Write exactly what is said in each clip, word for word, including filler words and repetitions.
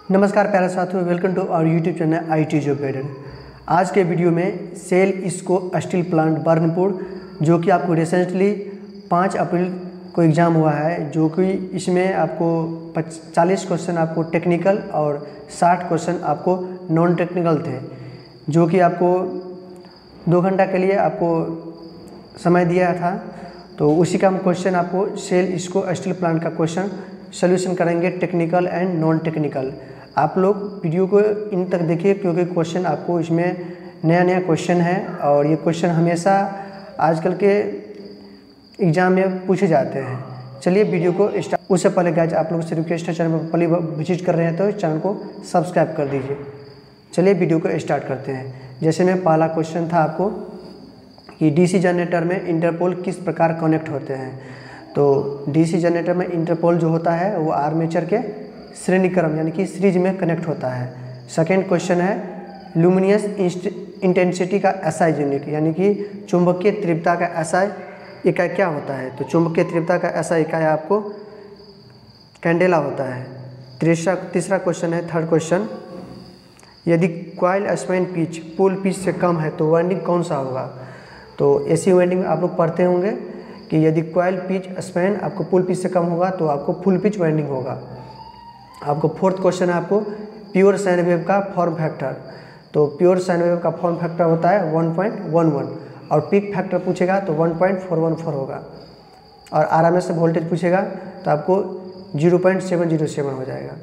नमस्कार प्यारे साथियों, welcome to our YouTube channel I T job guided. आज के वीडियो में सेल इसको स्टील प्लांट बर्नपुर, जो कि आपको रिसेंटली पाँच अप्रैल को एग्ज़ाम हुआ है, जो कि इसमें आपको चालीस क्वेश्चन आपको टेक्निकल और साठ क्वेश्चन आपको नॉन टेक्निकल थे, जो कि आपको दो घंटा के लिए आपको समय दिया था। तो उसी का हम क्वेश्चन आपको सेल इसको स्टील प्लांट का क्वेश्चन सोल्यूशन करेंगे, टेक्निकल एंड नॉन टेक्निकल। आप लोग वीडियो को इन तक देखिए, क्योंकि क्वेश्चन आपको इसमें नया नया क्वेश्चन है और ये क्वेश्चन हमेशा आजकल के एग्ज़ाम में पूछे जाते हैं। चलिए वीडियो को स्टार्ट। उससे पहले गाइस, आप लोगों से रिक्वेस्ट है, चैनल पर पहली बार विजिट कर रहे हैं तो चैनल को सब्सक्राइब कर दीजिए। चलिए वीडियो को स्टार्ट करते हैं। जैसे में पहला क्वेश्चन था आपको कि डीसी जनरेटर में इंटरपोल किस प्रकार कनेक्ट होते हैं। तो डीसी जनरेटर में इंटरपोल जो होता है वो आर्मेचर के श्रेणी क्रम यानी कि सीरीज में कनेक्ट होता है। सेकेंड क्वेश्चन है लुमिनियस इंटेंसिटी का एसआई यूनिट यानी कि चुंबकीय तीव्रता का एसआई इकाई क्या होता है। तो चुंबकीय तीव्रता का एसआई इकाई आपको कैंडेला होता है। तीसरा तीसरा क्वेश्चन है थर्ड क्वेश्चन, यदि coil span pitch full pitch से कम है तो वाइंडिंग कौन सा होगा। तो एसी वाइंडिंग आप लोग पढ़ते होंगे कि यदि कॉइल पिच स्पैन आपको पुल पिच से कम होगा तो आपको फुल पिच वाइंडिंग होगा। आपको फोर्थ क्वेश्चन है आपको प्योर साइन वेव का फॉर्म फैक्टर। तो प्योर साइन वेव का फॉर्म फैक्टर होता है वन पॉइंट वन वन और पीक फैक्टर पूछेगा तो one point four one four होगा और आरएमएस वोल्टेज पूछेगा तो आपको zero point seven zero seven हो जाएगा।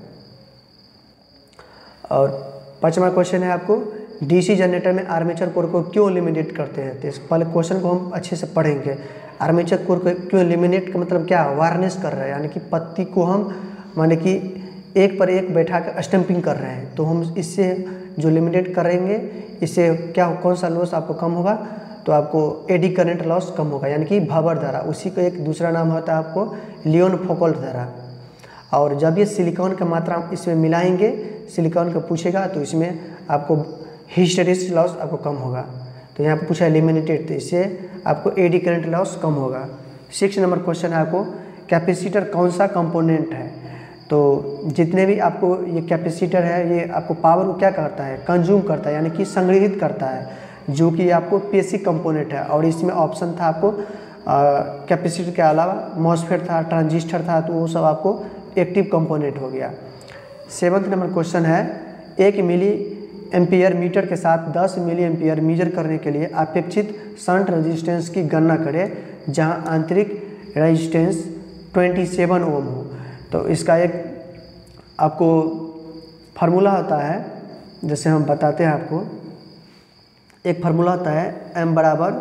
और पाँचवा क्वेश्चन है आपको डीसी जनरेटर में आर्मेचर कोर को क्यों एलिमिनेट करते हैं। तो इस पहले क्वेश्चन को हम अच्छे से पढ़ेंगे। आर्मेचर कोर को क्यों एलिमिनेट का मतलब क्या, वार्निश कर रहे हैं यानी कि पत्ती को हम माने कि एक पर एक बैठा कर स्टम्पिंग कर रहे हैं। तो हम इससे जो एलिमिनेट करेंगे, इससे क्या कौन सा लॉस आपको कम होगा, तो आपको एडी करंट लॉस कम होगा यानी कि भंवर धारा। उसी का एक दूसरा नाम होता है आपको लियोन फोकल्ट धारा। और जब ये सिलिकॉन का मात्रा इसमें मिलाएंगे, सिलिकॉन का पूछेगा तो इसमें आपको हिस्टेरिस लॉस आपको कम होगा। तो यहाँ पर पूछा एलिमिनेटेड, तो इससे आपको एडी करंट लॉस कम होगा। सिक्स नंबर क्वेश्चन है आपको कैपेसिटर कौन सा कंपोनेंट है। तो जितने भी आपको ये कैपेसिटर है, ये आपको पावर को क्या करता है, कंज्यूम करता है यानी कि संग्रहित करता है, जो कि आपको बेसिक कंपोनेंट है। और इसमें ऑप्शन था आपको कैपेसिटर के अलावा मॉसफेट था, ट्रांजिस्टर था, तो वो सब आपको एक्टिव कंपोनेंट हो गया। सेवन्थ नंबर क्वेश्चन है एक मिली एम्पियर मीटर के साथ दस मिली एम्पियर मीजर करने के लिए अपेक्षित शंट रेजिस्टेंस की गणना करें जहां आंतरिक रेजिस्टेंस सत्ताईस ओम हो। तो इसका एक आपको फार्मूला होता है, जैसे हम बताते हैं आपको। एक फार्मूला होता है m बराबर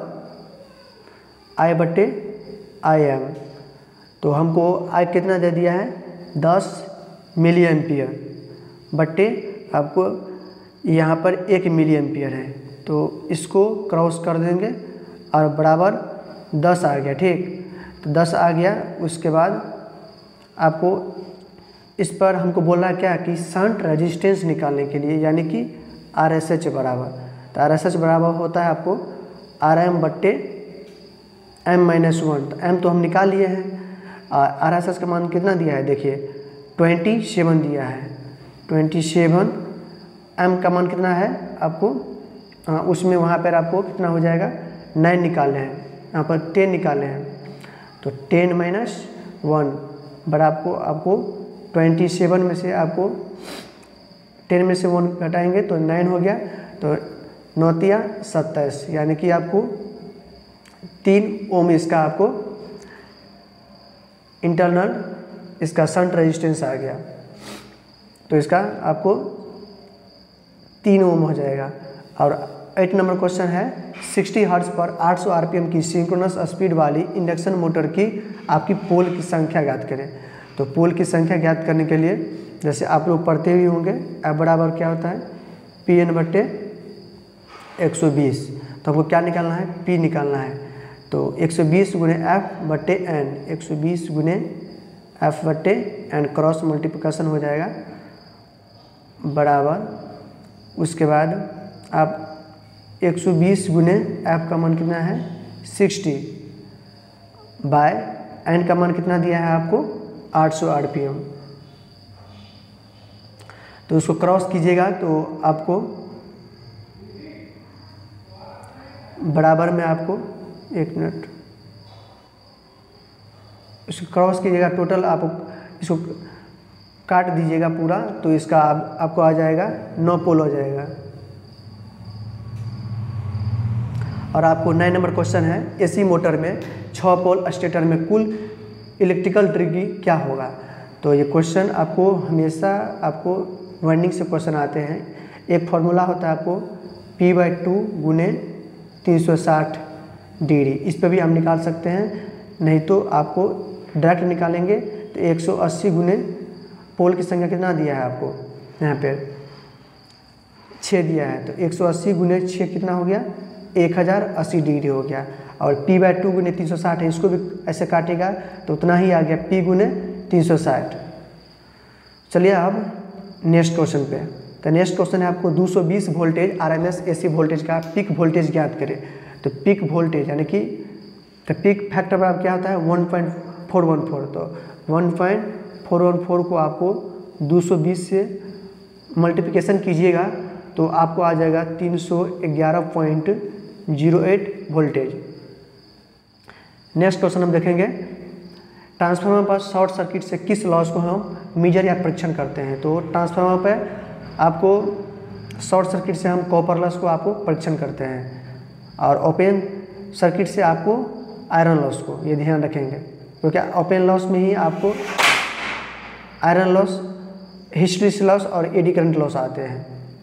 आई बट्टे आई एम। तो हमको आई कितना दे दिया है, दस मिली एम्पियर बट्टे आपको यहाँ पर एक मिली एम्पियर है। तो इसको क्रॉस कर देंगे और बराबर दस आ गया, ठीक। तो दस आ गया, उसके बाद आपको इस पर हमको बोल रहा है क्या कि शंट रेजिस्टेंस निकालने के लिए यानी कि आर एस एच बराबर। तो आर एस एच बराबर होता है आपको आर एम बट्टे एम माइनस वन। तो एम तो हम निकाल लिए हैं। आर एस एच का मान कितना दिया है, देखिए ट्वेंटी सेवन दिया है। ट्वेंटी सेवन एम का मान कितना है आपको, आ, उसमें वहाँ पर आपको कितना हो जाएगा, नाइन निकाले हैं, यहाँ पर टेन निकाले हैं। तो टेन माइनस वन बड़ा आपको आपको ट्वेंटी सेवन में से आपको टेन में से वन घटाएंगे तो नाइन हो गया। तो नौतिया सत्ताईस यानी कि आपको तीन ओम इसका आपको इंटरनल इसका शंट रेजिस्टेंस आ गया। तो इसका आपको तीन ओम हो जाएगा। और एट नंबर क्वेश्चन है साठ हर्ट्ज पर आठ सौ आरपीएम की सिंक्रोनस स्पीड वाली इंडक्शन मोटर की आपकी पोल की संख्या ज्ञात करें। तो पोल की संख्या ज्ञात करने के लिए जैसे आप लोग पढ़ते ही होंगे, एफ बराबर क्या होता है, पी एन बट्टे एक सौ बीस। तो हमको क्या निकालना है, पी निकालना है। तो एक सौ बीस गुने एफ बट्टे एन, एक सौ बीस गुने एफ बट्टे एन, क्रॉस मल्टीप्लिकेशन हो जाएगा बराबर। उसके बाद आप एक सौ बीस गुने एफ का मान कितना है, साठ बाय एन का मान कितना दिया है आपको, आठ सौ आरपीएम। तो उसको क्रॉस कीजिएगा तो आपको बराबर में आपको एक मिनट इसको क्रॉस कीजिएगा, टोटल आप इसको काट दीजिएगा पूरा, तो इसका आप, आपको आ जाएगा नौ पोल हो जाएगा। और आपको नए नंबर क्वेश्चन है, एसी मोटर में छः पोल स्टेटर में कुल इलेक्ट्रिकल डिग्री क्या होगा। तो ये क्वेश्चन आपको हमेशा आपको वाइंडिंग से क्वेश्चन आते हैं। एक फार्मूला होता है आपको पी बाई टू गुने तीन सौ साठ डिग्री, इस पर भी हम निकाल सकते हैं, नहीं तो आपको डायरेक्ट निकालेंगे तो एक सौ अस्सी गुने पोल की संख्या कितना दिया है आपको यहाँ पे छः दिया है, तो एक सौ अस्सी गुने छः कितना हो गया एक हज़ार अस्सी डिग्री हो गया। और पी बाई टू गुने तीन सौ साठ है, इसको भी ऐसे काटेगा तो उतना ही आ गया पी गुने तीन सौ साठ। चलिए अब नेक्स्ट क्वेश्चन पे। तो नेक्स्ट क्वेश्चन है आपको दो सौ बीस वोल्टेज आरएमएस एसी वोल्टेज का पीक वोल्टेज ज्ञात करें। तो पीक वोल्टेज यानी कि तो पीक फैक्टर पर आप क्या होता है one point four one four, तो one point four one four को आपको दो सौ बीस से मल्टीप्लिकेशन कीजिएगा तो आपको आ जाएगा तीन सौ ग्यारह point zero eight voltage. Next question हम देखेंगे, ट्रांसफार्मर पर शॉर्ट सर्किट से किस लॉस को हम मेजर या परीक्षण करते हैं। तो ट्रांसफार्मर पर आपको शॉर्ट सर्किट से हम कॉपर लॉस को आपको परीक्षण करते हैं, और ओपन सर्किट से आपको आयरन लॉस को, ये ध्यान रखेंगे क्योंकि ओपन लॉस में ही आपको आयरन लॉस, हिस्टरीज लॉस और एडी करंट लॉस आते हैं।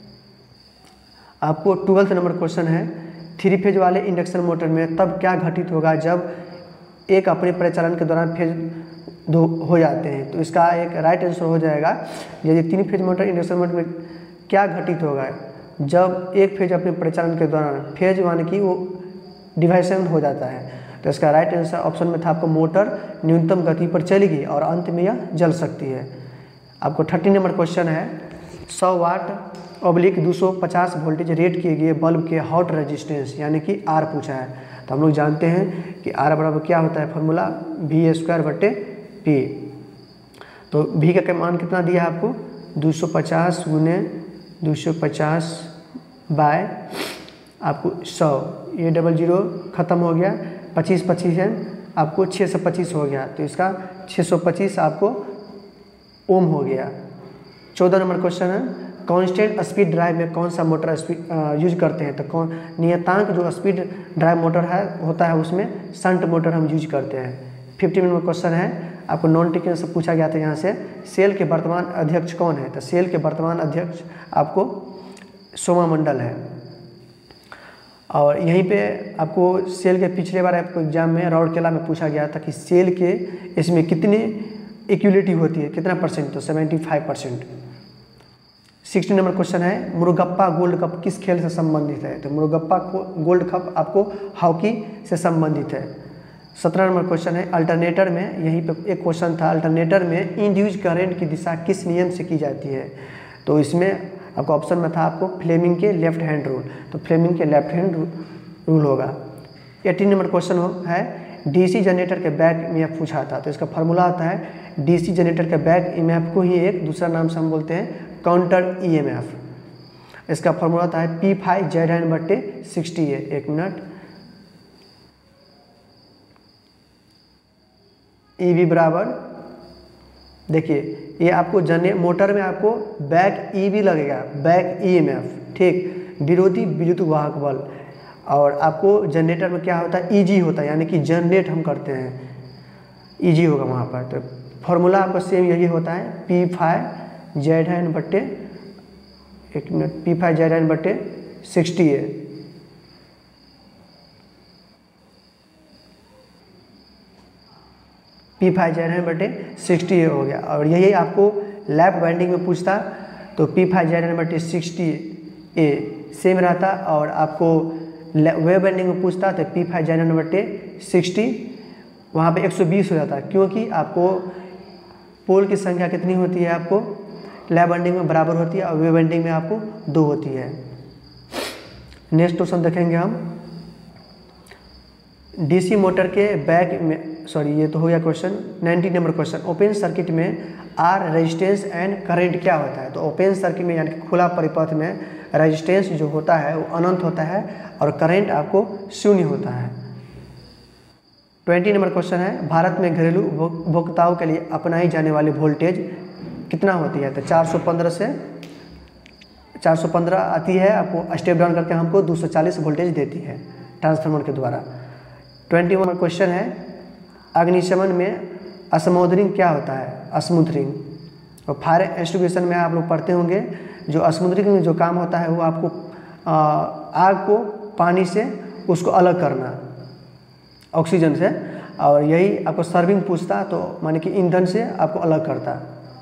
आपको ट्वेल्थ नंबर क्वेश्चन है, थ्री फेज वाले इंडक्शन मोटर में तब क्या घटित होगा जब एक अपने परिचालन के दौरान फेज दो हो जाते हैं। तो इसका एक राइट आंसर हो जाएगा, यदि तीन फेज मोटर इंडक्शन मोटर में क्या घटित होगा जब एक फेज अपने परिचालन के दौरान फेज वन की वो डिवाइसन हो जाता है। तो इसका राइट आंसर ऑप्शन में था आपको मोटर न्यूनतम गति पर चलेगी और अंत में यह जल सकती है। आपको थर्टी नंबर क्वेश्चन है, सौ वाट ऑब्लिक दो सौ पचास वोल्टेज रेट किए गए बल्ब के हॉट रेजिस्टेंस यानी कि आर पूछा है। तो हम लोग जानते हैं कि आर बराबर क्या होता है फॉर्मूला वी स्क्वायर बटे पी। तो वी का मान कितना दिया है आपको दो सौ पचास गुने दो सौ पचास बाय आपको सौ, ये डबल जीरो ख़त्म हो गया, पच्चीस पच्चीस है आपको छः सौ पच्चीस हो गया, तो इसका छः सौ पच्चीस आपको ओम हो गया। चौदह नंबर क्वेश्चन है, कांस्टेंट स्पीड ड्राइव में कौन सा मोटर स्पीड यूज करते हैं। तो कौन नियतांक जो स्पीड ड्राइव मोटर है होता है उसमें शंट मोटर हम यूज करते हैं। फिफ्टी नंबर क्वेश्चन है, आपको नॉन टेक्निकल से पूछा गया था यहाँ से, सेल के वर्तमान अध्यक्ष कौन है। तो सेल के वर्तमान अध्यक्ष आपको सोमा मंडल है। और यहीं पे आपको सेल के पिछले बार आपको एग्जाम में राउरकेला में पूछा गया था कि सेल के इसमें कितनी इक्विलिटी होती है, कितना परसेंट, तो seventy five percent. Sixty number question है, मुरुगप्पा गोल्ड कप किस खेल से संबंधित है। तो मुरुगप्पा गोल्ड कप आपको हॉकी से संबंधित है। सत्रह नंबर क्वेश्चन है, अल्टरनेटर में, यहीं पे एक क्वेश्चन था, अल्टरनेटर में इंड्यूस करंट की दिशा किस नियम से की जाती है। तो इसमें आपको ऑप्शन में था आपको फ्लेमिंग के लेफ्ट हैंड रूल, तो फ्लेमिंग के लेफ्ट हैंड रूल होगा। एटीन नंबर क्वेश्चन हो है, डीसी जनरेटर के बैक ईएमएफ पूछा था। तो इसका फार्मूला आता है डीसी जनरेटर के बैक ईएमएफ को ही एक दूसरा नाम से हम बोलते हैं काउंटर ईएमएफ। इसका फार्मूला आता है पी फाइव जेड एन बट्टे सिक्सटी ए। एक मिनट, ई वी बराबर, देखिए ये आपको जने मोटर में आपको बैक ई वी लगेगा, बैक ईएमएफ, ठीक, विरोधी विद्युत वाहक बल। और आपको जनरेटर में क्या होता है, ईजी होता है, यानी कि जनरेट हम करते हैं, ईजी होगा वहाँ पर। तो फॉर्मूला आपका सेम यही होता है पी फाइव जेड एन बट्टे, एक minute, P five Z N बट्टे sixty A. P five Z N बटे सिक्सटी हो गया। और यही आपको लैप वाइंडिंग में पूछता तो पी फाइव जेड एन बटे सिक्सटी ए सेम रहता, और आपको वेव वाइंडिंग में पूछता तो पी फाइव जेड एन बटे सिक्सटी वहाँ पे एक सौ बीस हो जाता, क्योंकि आपको पोल की संख्या कितनी होती है, आपको लैप वाइंडिंग में बराबर होती है और वेव वाइंडिंग में आपको दो होती है। नेक्स्ट क्वेश्चन देखेंगे हम, डीसी मोटर के बैक में, सॉरी ये तो हो गया question nineteen number question, open circuit में आर रेजिस्टेंस एंड करंट क्या होता है। तो ओपन सर्किट में यानी कि खुला परिपथ में रेजिस्टेंस जो होता है वो अनंत होता है और करंट आपको शून्य होता है। ट्वेंटी नंबर क्वेश्चन है, भारत में घरेलू उपभोक्ताओं के लिए अपनाई जाने वाली वोल्टेज कितना होती है। तो चार सौ पंद्रह से चार सौ पंद्रह आती है, आपको स्टेप डाउन करके हमको दो सौ चालीस वोल्टेज देती है ट्रांसफार्मर के द्वारा। ट्वेंटी वन क्वेश्चन है, अग्निशमन में स्मोदरिंग क्या होता है। स्मूथरिंग, और फायर एक्सटिंग्विशन में आप लोग पढ़ते होंगे, जो स्मूथरिंग में जो काम होता है वो आपको आग को पानी से उसको अलग करना ऑक्सीजन से, और यही आपको सर्विंग पूछता तो माने कि ईंधन से आपको अलग करता।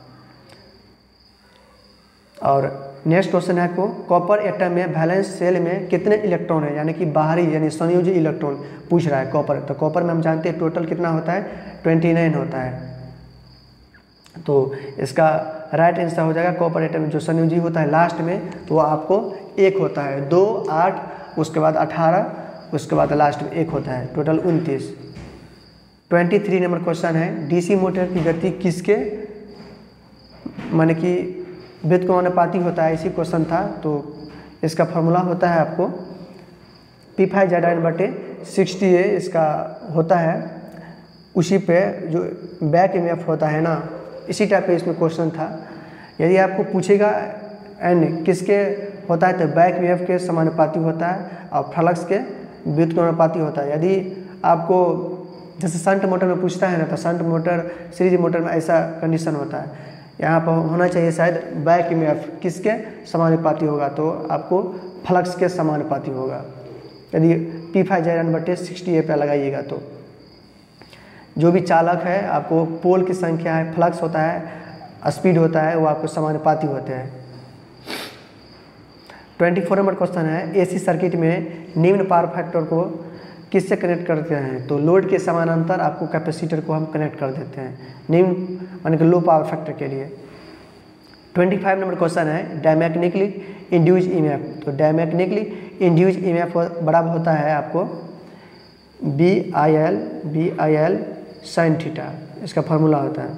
और नेक्स्ट क्वेश्चन है आपको, कॉपर एटम में वैलेंस सेल में कितने इलेक्ट्रॉन है, यानी कि बाहरी यानी संयोजी इलेक्ट्रॉन पूछ रहा है कॉपर। तो कॉपर में हम जानते हैं टोटल कितना होता है, उनतीस होता है। तो इसका राइट आंसर हो जाएगा कॉपर एटम में जो संयोजी होता है लास्ट में, तो वो आपको एक होता है, दो आठ उसके बाद अठारह उसके बाद लास्ट में एक होता है, टोटल उनतीस। ट्वेंटी थ्री नंबर क्वेश्चन है, डीसी मोटर की गति किसके माने कि व्युत्क्रमानुपाती होता है, इसी क्वेश्चन था। तो इसका फॉर्मूला होता है आपको पी फाइव जेड एन बटे सिक्सटी ए इसका होता है, उसी पे जो बैक एम एफ होता है ना, इसी टाइप पे इसमें क्वेश्चन था। यदि आपको पूछेगा एन किसके होता है तो बैक एम एफ के समानुपाती होता है और फ्लक्स के व्युत्क्रमानुपाती होता है। यदि आपको जैसे शंट मोटर में पूछता है ना, तो शंट मोटर सीरीज मोटर में ऐसा कंडीशन होता है, यहाँ पर होना चाहिए शायद बैक ई एम एफ किसके समानुपाती होगा, तो आपको फ्लक्स के समानुपाती होगा। यदि पी फाइव जेड एन बटे सिक्सटी ए पे लगाइएगा तो जो भी चालक है आपको पोल की संख्या है, फ्लक्स होता है, स्पीड होता है, वो आपको समानुपाती होते हैं। ट्वेंटी फोर नंबर क्वेश्चन है, एसी सर्किट में निम्न पावर फैक्टर को किससे कनेक्ट करते हैं। तो लोड के समानांतर आपको कैपेसिटर को हम कनेक्ट कर देते हैं निम्न माने कि लो पावर फैक्टर के लिए। पच्चीस नंबर क्वेश्चन है, डायमैग्नेटिकली इंड्यूस ईएमएफ। तो डायमैग्नेटिकली इंड्यूस ईएमएफ बराबर होता है आपको B I L B I L sine theta, इसका फार्मूला होता है।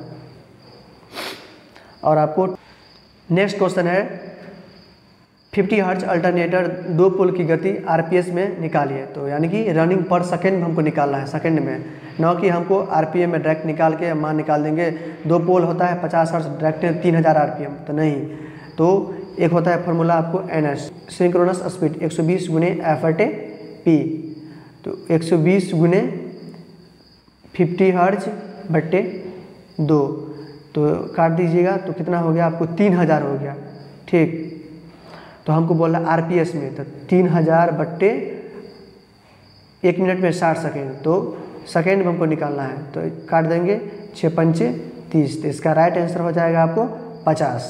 और आपको नेक्स्ट क्वेश्चन है, पचास हर्ट्ज अल्टरनेटर दो पोल की गति आरपीएस में निकालिए। तो यानी कि रनिंग पर सेकंड में हमको निकालना है, सेकंड में, न कि हमको आरपीएम में डायरेक्ट निकाल के मान निकाल देंगे। दो पोल होता है पचास हर्ट्ज डायरेक्ट तीन हज़ार आरपीएम, तो नहीं। तो एक होता है फार्मूला आपको एन एस सिंक्रोनस स्पीड एक सौ बीस गुने एफ बटे पी। तो एक सौ बीस गुने फिफ्टी हर्ट्ज बटे दो, तो काट दीजिएगा तो कितना हो गया आपको तीन हज़ार हो गया, ठीक। तो हमको बोला आरपीएस में, तो तीन हज़ार बट्टे एक मिनट में साठ सेकेंड, तो सेकेंड में हमको निकालना है, तो काट देंगे छः पंचे तीस, तो इसका राइट आंसर हो जाएगा आपको पचास।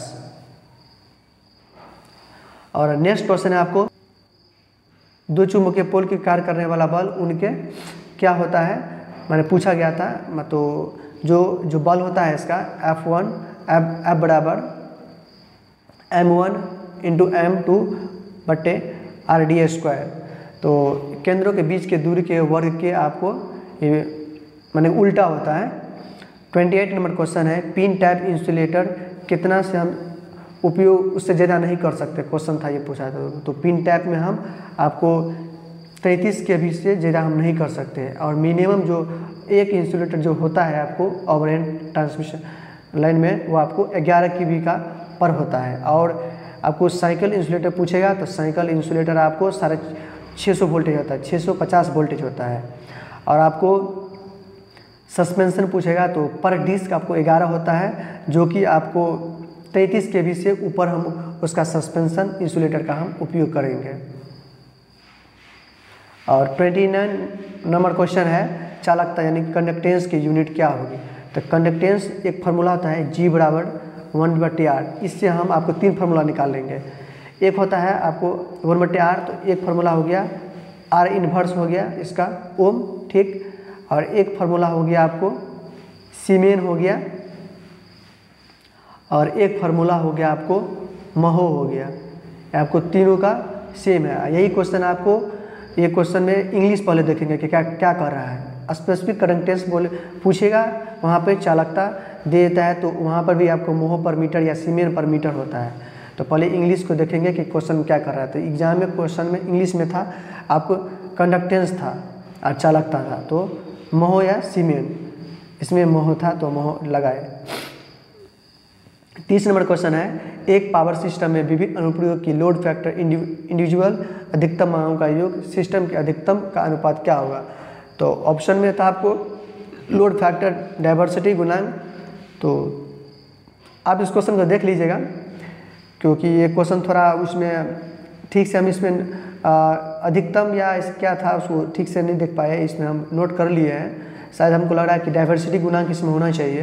और नेक्स्ट क्वेश्चन है आपको, दो चुंबकीय पोल की कार्य करने वाला बल उनके क्या होता है, मैंने पूछा गया था। तो जो जो बल होता है इसका एफ वन एफ एफ बराबर M one into M two बट्टे आर डी स्क्वायर। तो केंद्रों के बीच के दूरी के वर्ग के आपको ये माने उल्टा होता है। अट्ठाईस नंबर क्वेश्चन है, पिन टाइप इंसुलेटर कितना से हम उपयोग उससे ज़्यादा नहीं कर सकते, क्वेश्चन था ये पूछा था। तो पिन टाइप में हम आपको तैंतीस के भी से ज़्यादा हम नहीं कर सकते, और मिनिमम जो एक इंसुलेटर जो होता है आपको ओवरहेड ट्रांसमिशन लाइन में, वो आपको ग्यारह के वी का पर होता है। और आपको साइकिल इंसुलेटर पूछेगा तो साइकिल इंसुलेटर आपको साढ़े छः सौ वोल्टेज होता है, छः सौ पचास वोल्टेज होता है। और आपको सस्पेंशन पूछेगा तो पर डिस्क आपको ग्यारह होता है, जो कि आपको तैंतीस के वी से ऊपर हम उसका सस्पेंशन इंसुलेटर का हम उपयोग करेंगे। और उनतीस नंबर क्वेश्चन है, चालकता यानी कंडक्टेंस की यूनिट क्या होगी। तो कंडक्टेंस एक फार्मूला होता है जी बराबर वन बट्टे आर, इससे हम आपको तीन फार्मूला निकाल लेंगे। एक होता है आपको वन बट्टे आर, तो एक फार्मूला हो गया आर इन्वर्स हो गया इसका ओम, ठीक। और एक फार्मूला हो गया आपको सीमेन हो गया, और एक फार्मूला हो गया आपको महो हो गया। आपको तीनों का सेम है। यही क्वेश्चन आपको ये क्वेश्चन में इंग्लिश पहले देखेंगे कि क्या क्या कर रहा है। स्पेसिफिक करंट टेंस बोले पूछेगा, वहाँ पे चालकता दे देता है तो वहाँ पर भी आपको मोह पर मीटर या सीमेन पर मीटर होता है। तो पहले इंग्लिश को देखेंगे कि क्वेश्चन क्या कर रहा है। तो एग्जाम में क्वेश्चन में इंग्लिश में था, आपको कंडक्टेंस था और चालकता था, तो मोह या सीमेन, इसमें मोह था तो मोह लगाए। तीस नंबर क्वेश्चन है, एक पावर सिस्टम में विभिन्न अनुप्रयोग की लोड फैक्टर इंडिविजुअल अधिकतम मांगों का योग सिस्टम के अधिकतम का अनुपात क्या होगा। तो ऑप्शन में था आपको लोड फैक्टर डाइवर्सिटी गुणांक। तो आप इस क्वेश्चन को देख लीजिएगा, क्योंकि ये क्वेश्चन थोड़ा उसमें ठीक से हम इसमें अधिकतम या इस क्या था उसको ठीक से नहीं देख पाए, इसमें हम नोट कर लिए हैं। शायद हमको लग रहा है कि डाइवर्सिटी गुणांक इसमें होना चाहिए,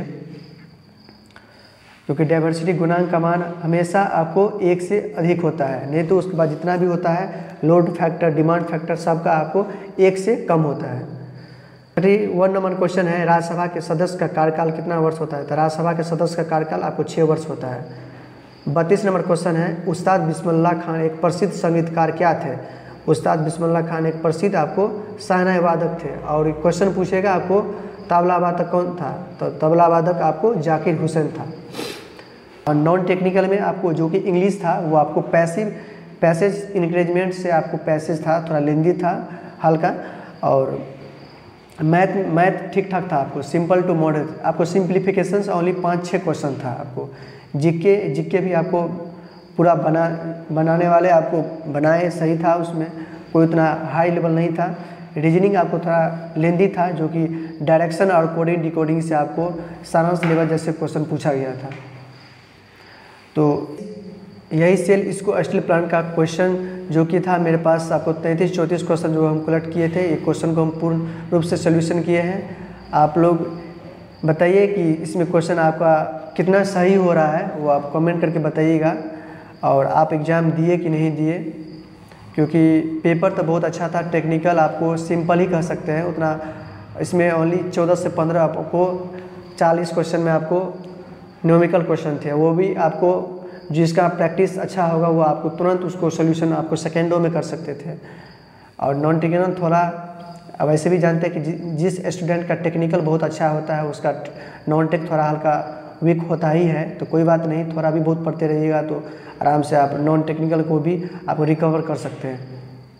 क्योंकि डाइवर्सिटी गुणांक का मान हमेशा आपको एक से अधिक होता है, नहीं तो उसके बाद जितना भी होता है लोड फैक्टर डिमांड फैक्टर सबका आपको एक से कम होता है। थर्टी वन नंबर क्वेश्चन है, राज्यसभा के सदस्य का कार्यकाल कितना वर्ष होता है। तो राज्यसभा के सदस्य का कार्यकाल आपको छः वर्ष होता है। बत्तीस नंबर क्वेश्चन है, उस्ताद बिस्मिल्लाह खान एक प्रसिद्ध संगीतकार क्या थे। उस्ताद बिस्मिल्लाह खान एक प्रसिद्ध आपको शहनाई वादक थे, और क्वेश्चन पूछेगा आपको तबला वादक कौन था। तो तबला वादक आपको जाकिर हुसैन था। और नॉन टेक्निकल में आपको जो कि इंग्लिश था वो आपको पैसिव पैसेज इंक्रेजमेंट से आपको पैसेज था, थोड़ा लेंदी था हल्का। और मैथ मैथ ठीक ठाक था आपको, सिंपल टू मॉडल आपको सिंप्लीफिकेशन ओनली पाँच छः क्वेश्चन था आपको। जीके जीके भी आपको पूरा बना बनाने वाले आपको बनाए सही था, उसमें कोई उतना हाई लेवल नहीं था। रीजनिंग आपको थोड़ा लेंदी था, जो कि डायरेक्शन और कोडिंग डिकोडिंग से आपको सारांश लेवल जैसे क्वेश्चन पूछा गया था। तो यही सेल इसको स्टील प्लांट का क्वेश्चन जो कि था मेरे पास आपको तैंतीस चौंतीस क्वेश्चन जो हम कलेक्ट किए थे, ये क्वेश्चन को हम पूर्ण रूप से सोल्यूशन किए हैं। आप लोग बताइए कि इसमें क्वेश्चन आपका कितना सही हो रहा है, वो आप कमेंट करके बताइएगा। और आप एग्ज़ाम दिए कि नहीं दिए, क्योंकि पेपर तो बहुत अच्छा था। टेक्निकल आपको सिंपल ही कह सकते हैं, उतना इसमें ओनली चौदह से पंद्रह आपको चालीस क्वेश्चन में आपको न्यूमेरिकल क्वेश्चन थे, वो भी आपको जिसका प्रैक्टिस अच्छा होगा वो आपको तुरंत उसको सोल्यूशन आपको सेकेंडों में कर सकते थे। और नॉन टेक्निकल थोड़ा अब ऐसे भी जानते हैं कि जि, जिस स्टूडेंट का टेक्निकल बहुत अच्छा होता है उसका नॉन टेक थोड़ा हल्का वीक होता ही है। तो कोई बात नहीं, थोड़ा भी बहुत पढ़ते रहिएगा तो आराम से आप नॉन टेक्निकल को भी आप रिकवर कर सकते हैं।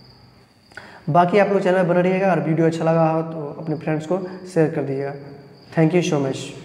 बाकी आप लोग चैनल बना रहिएगा, और वीडियो अच्छा लगा हो तो अपने फ्रेंड्स को शेयर कर दीजिएगा। Thank you so much.